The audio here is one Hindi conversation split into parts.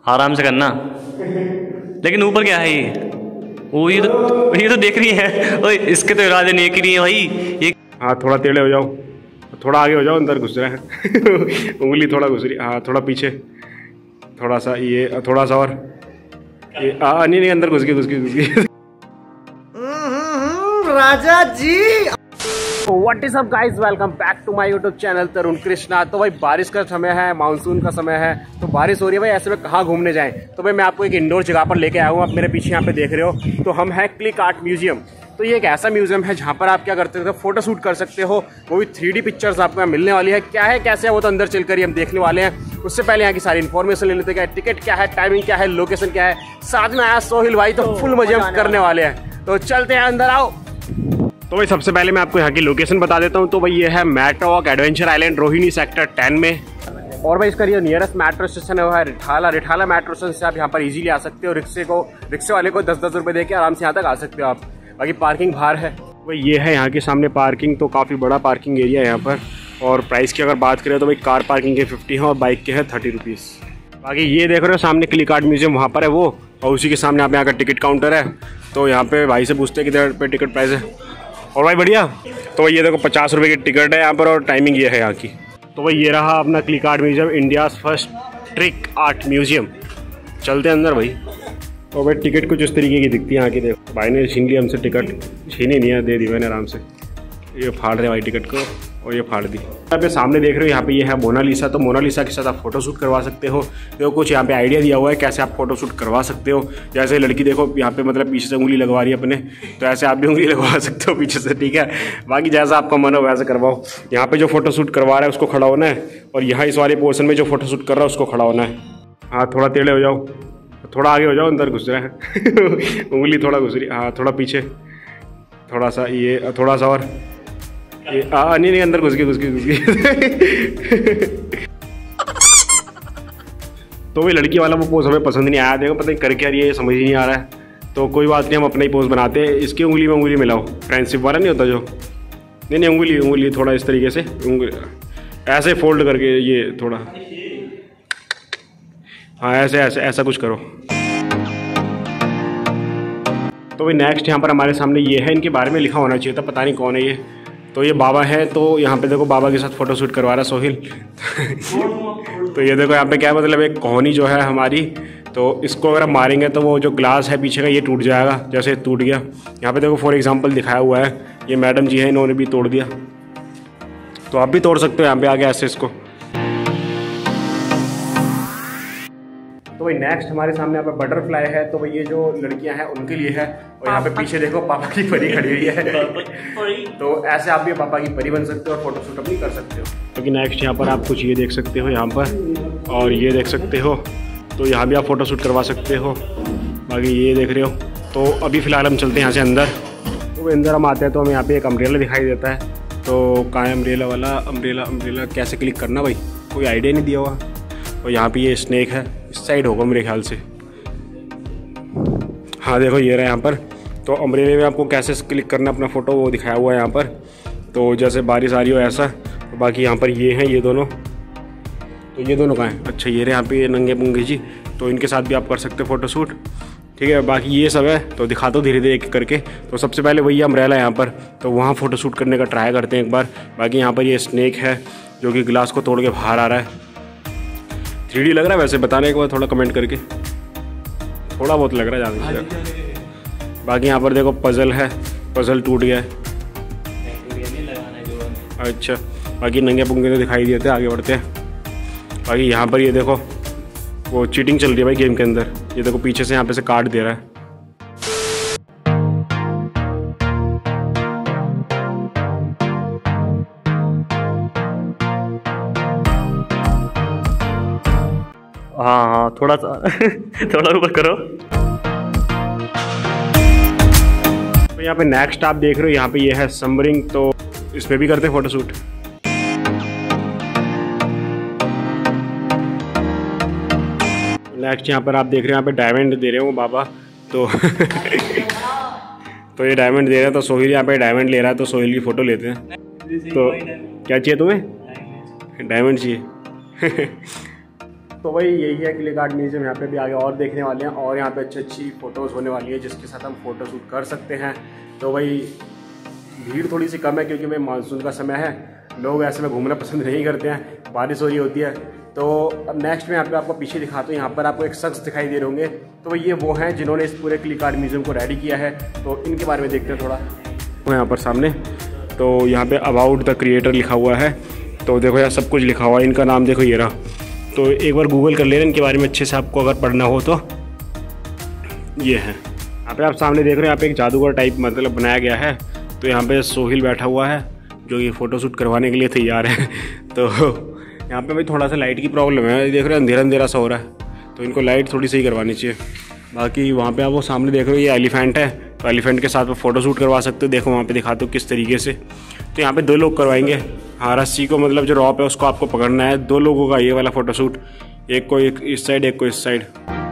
आराम से करना। लेकिन ऊपर क्या है ये? वो ये तो देख रही है। ओए इसके तो इरादे नेक ही नहीं है भाई ये। हाँ थोड़ा टेढ़े हो जाओ, थोड़ा आगे हो जाओ, अंदर घुस रहा है। उंगली थोड़ा घुस रही। हाँ थोड़ा पीछे, थोड़ा सा ये, थोड़ा सा और ये। नहीं अंदर घुस गई। Raja ji. What is up guys, welcome back to my YouTube channel Tarun Krishna. तो भाई बारिश का समय है, मानसून का समय है, तो बारिश हो रही है भाई। ऐसे में कहाँ घूमने जाएं? तो भाई मैं आपको एक इंडोर जगह पर लेके आया हूँ। आप मेरे पीछे यहाँ पे देख रहे हो, तो हम हैं क्लिक आर्ट म्यूजियम। तो ये एक ऐसा म्यूजियम है जहाँ पर आप क्या करते हो, फोटो शूट कर सकते हो। वो भी 3D पिक्चर्स आपको यहाँ मिलने वाली है। क्या है कैसे है वो तो अंदर चलकर ही हम देखने वाले हैं। उससे पहले यहाँ की सारी इन्फॉर्मेशन ले लेते हैं। टिकट क्या है, टाइमिंग क्या है, लोकेशन क्या है। साथ में आया सोहिल भाई, तो फुल मजे करने वाले हैं। तो चलते हैं, अंदर आओ। तो भाई सबसे पहले मैं आपको यहाँ की लोकेशन बता देता हूँ। तो भाई ये है मैटरॉक एडवेंचर आइलैंड, रोहिणी सेक्टर 10 में। और भाई इसका नियरेस्ट मेट्रो स्टेशन है वो है रिठाला मेट्रो स्टेशन से आप यहाँ पर इजीली आ सकते हो। रिक्शे वाले को 10-10 रुपये देके आराम से यहाँ तक आ सकते हो आप। बाकी पार्किंग बाहर है। भाई ये है यहाँ के सामने पार्किंग, तो काफ़ी बड़ा पार्किंग एरिया है यहाँ पर। और प्राइस की अगर बात करें तो भाई कार पार्किंग के 50 है और बाइक के है 30 रुपीज़। बाकी ये देख रहे हो सामने क्लिक आर्ट म्यूजियम, वहाँ पर है वो। और उसी के सामने यहाँ का टिकट काउंटर है। तो यहाँ पे भाई से पूछते हैं कितने रुपये टिकट प्राइस है। और भाई बढ़िया। तो ये देखो 50 रुपये की टिकट है यहाँ पर, और टाइमिंग ये है यहाँ की। तो भाई ये रहा अपना click art museum, India's first trick art museum. चलते हैं अंदर भाई। तो भाई टिकट कुछ इस तरीके की दिखती है यहाँ की। देखो भाई ने छीन लिया हमसे टिकट, छीनी नहीं है, दे दी मैंने आराम से। ये फाड़ रहे भाई टिकट को, और ये फाड़ दी। यहाँ पे सामने देख रहे हो, यहाँ पे ये है मोनालिसा। तो मोनालिसा के साथ आप फोटो शूट करवा सकते हो। देखो कुछ यहाँ पे आइडिया दिया हुआ है कैसे आप फोटो शूट करवा सकते हो। जैसे लड़की देखो यहाँ पे मतलब पीछे से उंगली लगवा रही है अपने, तो ऐसे आप भी उंगली लगवा सकते हो पीछे से, ठीक है। बाकी जैसा आपका मन हो वैसे करवाओ। यहाँ पे जो फोटो शूट करवा रहा है उसको खड़ा होना है, और यहाँ इस वाले पोर्शन में जो फोटो शूट कर रहा है उसको खड़ा होना है। हाँ थोड़ा टेढ़े हो जाओ, थोड़ा आगे हो जाओ, अंदर घुस रहा है। उंगली थोड़ा घुस रही। हाँ थोड़ा पीछे, थोड़ा सा ये, थोड़ा सा और ये। नहीं अंदर घुस गई। तो वही लड़की वाला वो पोज हमें पसंद नहीं आया। देखो पता नहीं कर क्या रही है, समझ ही नहीं आ रहा है। तो कोई बात नहीं, हम अपना ही पोज बनाते हैं। इसकी उंगली में उंगली मिलाओ, फ्रेंडशिप वाला नहीं होता जो। नहीं उंगली थोड़ा इस तरीके से, उंगली ऐसे फोल्ड करके, ये थोड़ा हाँ ऐसा कुछ करो। तो भाई नेक्स्ट यहाँ पर हमारे सामने ये है। इनके बारे में लिखा होना चाहिए था, पता नहीं कौन है ये। तो ये बाबा है। तो यहाँ पे देखो बाबा के साथ फोटो शूट करवा रहा है सोहिल। तो ये देखो यहाँ पे क्या मतलब एक कहानी जो है हमारी, तो इसको अगर हम मारेंगे तो वो जो ग्लास है पीछे का ये टूट जाएगा, जैसे टूट गया। यहाँ पे देखो फॉर एग्जांपल दिखाया हुआ है। ये मैडम जी है, इन्होंने भी तोड़ दिया। तो आप भी तोड़ सकते हो यहाँ पे आगे ऐसे इसको। तो भाई नेक्स्ट हमारे सामने यहाँ पे बटरफ्लाई है। तो भाई ये जो लड़कियां हैं उनके लिए है। और यहाँ पे पीछे देखो पापा की परी खड़ी हुई है। तो ऐसे आप भी पापा की परी बन सकते हो और फोटो शूट अपनी कर सकते हो। क्योंकि नेक्स्ट यहाँ पर आप कुछ ये देख सकते हो यहाँ पर, और ये देख सकते हो। तो यहाँ भी आप फोटो शूट करवा सकते हो। बाकी ये देख रहे हो। तो अभी फ़िलहाल हम चलते हैं यहाँ से अंदर। तो अंदर हम आते हैं तो हमें यहाँ पे एक अम्ब्रेला दिखाई देता है। तो कहाँ है अम्ब्रेला वाला? अम्ब्रेला कैसे क्लिक करना भाई, कोई आइडिया नहीं दिया हुआ। और यहाँ पे ये स्नेक है, इस साइड होगा मेरे ख्याल से। हाँ देखो ये रहा यहाँ पर। तो अम्ब्रेले में आपको कैसे क्लिक करना अपना फ़ोटो वो दिखाया हुआ है यहाँ पर। तो जैसे बारिश आ रही हो ऐसा। तो बाकी यहाँ पर ये हैं ये दोनों। तो ये दोनों कहाँ हैं? अच्छा ये रहे यहाँ पे नंगे पुंगे जी। तो इनके साथ भी आप कर सकते हो फ़ोटो शूट, ठीक है। बाकी ये सब है, तो दिखा दो धीरे धीरे एक करके। तो सबसे पहले वही अम्ब्रेला यहाँ पर, तो वहाँ फ़ोटो शूट करने का ट्राई करते हैं एक बार। बाकी यहाँ पर ये स्नेक है जो कि ग्लास को तोड़ के बाहर आ रहा है। 3D लग रहा है वैसे, बताने के बाद थोड़ा कमेंट करके। थोड़ा बहुत लग रहा है ज़्यादा। बाकी यहाँ पर देखो पज़ल है, पज़ल टूट गया है। अच्छा बाकी नंगे पुंगे तो दिखाई दिए थे, आगे बढ़ते हैं। बाकी यहाँ पर ये देखो वो चीटिंग चल रही है भाई गेम के अंदर। ये देखो पीछे से यहाँ पे से काट दे रहा है। हाँ थोड़ा सा थोड़ा ऊपर करो। तो यहाँ पे नेक्स्ट आप देख रहे हो, यहाँ पे ये है समरिंग। तो इस पे भी करते हैं फोटो शूट। नेक्स्ट यहाँ पर आप देख रहे हो, यहाँ पे डायमंड दे रहे हो बाबा। तो तो ये डायमंड दे रहा है, तो सोहिल यहाँ पे डायमंड ले रहा है। तो सोहिल की फ़ोटो लेते हैं। तो क्या चाहिए तुम्हें? डायमंड चाहिए। तो वही यही है क्लिक आर्ट म्यूजियम। यहाँ पे भी आगे और देखने वाले हैं और यहाँ पे अच्छी फ़ोटोज़ होने वाली है जिसके साथ हम फ़ोटो शूट कर सकते हैं। तो वही भीड़ थोड़ी सी कम है क्योंकि भाई मानसून का समय है, लोग ऐसे में घूमना पसंद नहीं करते हैं, बारिश हो रही होती है। तो अब नेक्स्ट में यहाँ पे आपको पीछे दिखाता हूँ, यहाँ पर आपको एक शख्स दिखाई दे रहे होंगे। तो ये वो हैं जिन्होंने इस पूरे क्लिक आर्ट म्यूजियम को रेडी किया है। तो इनके बारे में देखते हैं थोड़ा। तो यहाँ पर सामने तो यहाँ पे अबाउट द क्रिएटर लिखा हुआ है। तो देखो यार सब कुछ लिखा हुआ है, इनका नाम देखो ये रहा। तो एक बार गूगल कर लेना इनके बारे में अच्छे से, आपको अगर पढ़ना हो तो ये है। यहाँ पे आप सामने देख रहे हैं, यहाँ पे एक जादूगर टाइप मतलब बनाया गया है। तो यहाँ पे सोहिल बैठा हुआ है जो ये फ़ोटोशूट करवाने के लिए तैयार है। तो यहाँ पे भाई थोड़ा सा लाइट की प्रॉब्लम है, देख रहे हैं अंधेरा अंधेरा सा हो रहा है, तो इनको लाइट थोड़ी सही करवानी चाहिए। बाकी वहाँ पे आप वो सामने देख रहे हो ये एलिफेंट है, तो एलिफेंट के साथ वो फ़ोटोशूट करवा सकते हो। देखो वहाँ पे दिखाते हो किस तरीके से। तो यहाँ पे 2 लोग करवाएंगे। हाँ, रस्सी को मतलब जो रॉप है उसको आपको पकड़ना है। 2 लोगों का ये वाला फ़ोटोशूट, एक को एक इस साइड एक को इस साइड।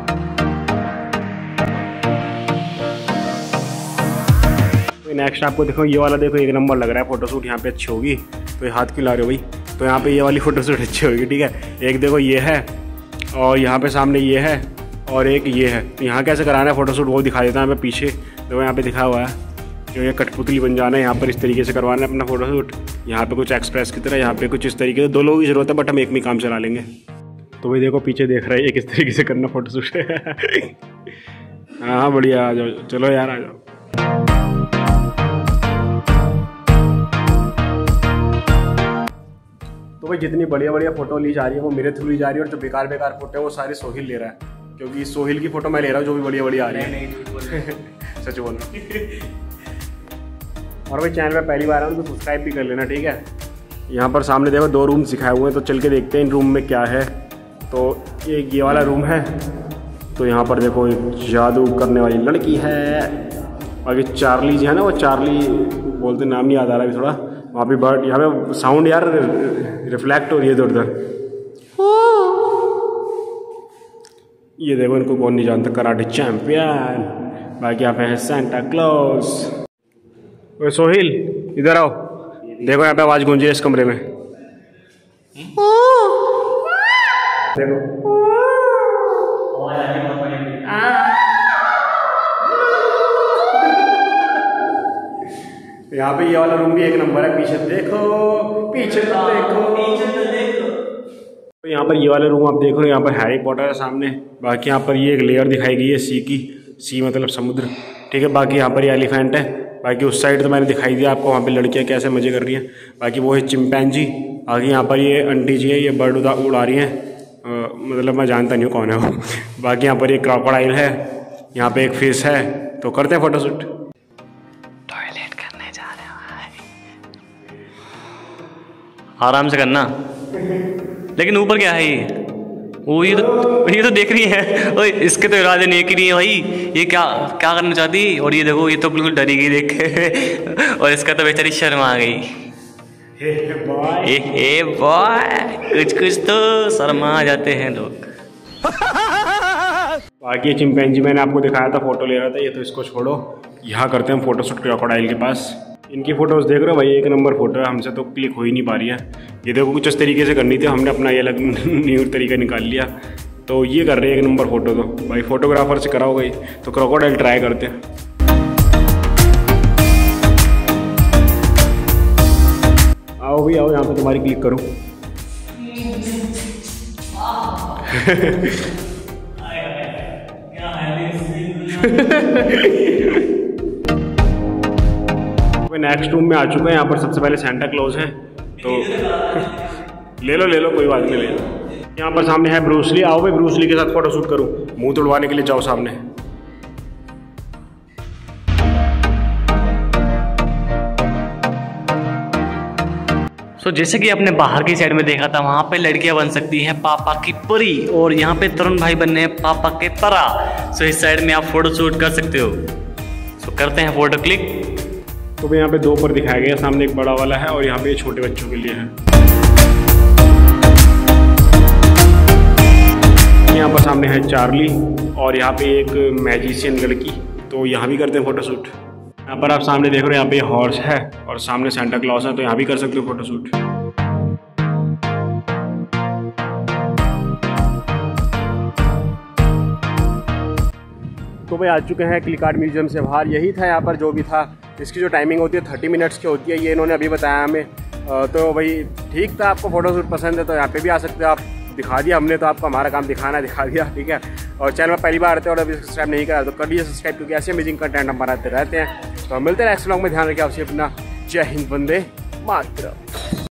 नेक्स्ट आपको देखो ये वाला, देखो 1 नंबर लग रहा है फ़ोटोशूट, यहाँ पे अच्छी होगी। तो ये हाथ क्यों ला रहे हो भाई? तो यहाँ पे ये वाली फ़ोटोशूट अच्छी होगी, ठीक है। एक देखो ये है और यहाँ पे सामने ये है और एक ये है। तो यहाँ कैसे कराना है फ़ोटोशूट वो दिखा देता है मैं पीछे। देखो यहाँ पे दिखा हुआ है जो ये कठपुतली बन जाना है, यहाँ पर इस तरीके से करवाना है अपना फ़ोटोशूट। यहाँ पे कुछ एक्सप्रेस की तरह, यहाँ पे कुछ इस तरीके से। 2 लोगों की ज़रूरत है बट हम एक में काम चला लेंगे। तो भाई देखो पीछे देख रहा है ये किस तरीके से करना फ़ोटोशूट। हाँ बढ़िया, आ जाओ, चलो यार आ जाओ। तो भाई जितनी बढ़िया बढ़िया फ़ोटो ली जा रही है वो मेरे थ्रू ली जा रही है, और जो बेकार बेकार फोटो है वो सारी सोहिल ले रहा है, क्योंकि सोहिल की फ़ोटो मैं ले रहा हूँ जो भी बढ़िया बढ़िया आ रही है। सच बोल रहा हूँ। और भाई चैनल में पहली बार आऊँ तो सब्सक्राइब भी कर लेना, ठीक है। यहाँ पर सामने देखो 2 रूम दिखाए हुए हैं, तो चल के देखते हैं इन रूम में क्या है। तो ये वाला रूम है। तो यहाँ पर देखो एक जादू करने वाली लड़की है। बाकी चार्ली जी है ना, वो चार्ली बोलते, नाम नहीं याद आ रहा अभी थोड़ा। वहाँ पे बर्ड, यहाँ पे साउंड यार रिफ्लेक्ट हो रही है इधर उधर। ये देखो इनको कौन नहीं जानता, कराटे चैंपियन। बाकी यहाँ पे है सेंटा क्लॉज। ओए सोहिल इधर आओ, देखो यहाँ पे आवाज़ गूंजी है इस कमरे में। देखो यहाँ पे ये वाला रूम भी 1 नंबर है। पीछे देखो, पीछे तो देखो। तो यहाँ पर ये वाला रूम आप देख रहे हो, यहाँ पर हैरी पॉटर है सामने। बाकी यहाँ पर ये एक लेयर दिखाई गई है सी की, सी मतलब समुद्र, ठीक है। बाकी यहाँ पर ये एलिफेंट है। बाकी उस साइड तो मैंने दिखाई दिया आपको, वहाँ पे लड़कियाँ कैसे मज़े कर रही हैं। बाकी वो है चिंपैंजी। आगे यहाँ पर ये आंटी जी है, ये बर्ड उड़ा रही हैं, मतलब मैं जानता नहीं हूँ कौन है वो। बाकी यहाँ पर ये क्रोकोडाइल है, यहाँ पे एक फिश है। तो करते हैं फ़ोटोशूट। आराम से करना, लेकिन ऊपर क्या है ये? वो ये तो देख रही है। ओए इसके तो इरादे नेक ही नहीं है भाई, ये क्या क्या करना चाहती। और ये देखो ये तो बिल्कुल डरी गई देख के। और इसका तो बेचारी शर्म आ गई। ए बॉय, कुछ तो शर्मा जाते हैं लोग। बाकी चिंपैंजी मैंने आपको दिखाया था, फोटो ले रहा था, ये तो इसको छोड़ो। यहाँ करते हैं फोटोशूट क्रोकोडाइल के पास। इनकी फ़ोटोज़ देख रहे हो भाई, 1 नंबर फोटो है। हमसे तो क्लिक हो ही नहीं पा रही है। ये देखो कुछ इस तरीके से करनी थी, हमने अपना ये अलग न्यू तरीका निकाल लिया। तो ये कर रहे हैं 1 नंबर फोटो। तो भाई फोटोग्राफर से कराओ गई, तो क्रोकोडाइल ट्राई करते हैं। आओ भाई आओ, यहाँ पे तुम्हारी क्लिक करो। नेक्स्ट रूम में आ चुका है। यहाँ पर सबसे पहले सेंटा क्लॉज है, तो ले लो कोई बात नहीं, ले लो। यहाँ पर सामने है ब्रूस ली। आओ भाई ब्रूस ली के साथ फोटोशूट करूँ। मुंह तोड़वाने के लिए जाओ सामने। जैसे कि आपने बाहर की साइड में देखा था, वहाँ पे लड़कियां बन सकती हैं पापा की परी, और यहाँ पे तरुण भाई बनने हैं पापा के परा। इस साइड में आप फोटो शूट कर सकते हो। करते हैं फोटो क्लिक। तो भाई यहाँ पे 2 पर दिखाया गया, सामने एक बड़ा वाला है और यहाँ पे छोटे बच्चों के लिए है। यहाँ पर सामने है चार्ली और यहाँ पे एक मैजिशियन लड़की। तो यहाँ भी करते हैं फोटोशूट। यहाँ पर आप सामने देख रहे हो, यहाँ पे हॉर्स है और सामने सेंटा क्लॉज है, तो यहाँ भी कर सकते हो फोटोशूट। तो भाई आ चुके हैं क्लिक आर्ट म्यूजियम से बाहर। यही था यहाँ पर जो भी था। इसकी जो टाइमिंग होती है 30 मिनट्स की होती है, ये इन्होंने अभी बताया हमें। तो भाई ठीक था, आपको फोटोशूट पसंद है तो यहाँ पे भी आ सकते हो आप। दिखा दिया हमने, तो आपको हमारा काम दिखाना दिखा दिया, ठीक है। और चैनल में पहली बार आते हैं और अभी सब्सक्राइब नहीं करा तो कर लीजिए सब्सक्राइब, क्योंकि ऐसे अमेजिंग कंटेंट हम बनाते रहते हैं। तो हम मिलते हैं नेक्स्ट व्लॉग में। ध्यान रखिए आपसे अपना। जय हिंद, वंदे मातरम।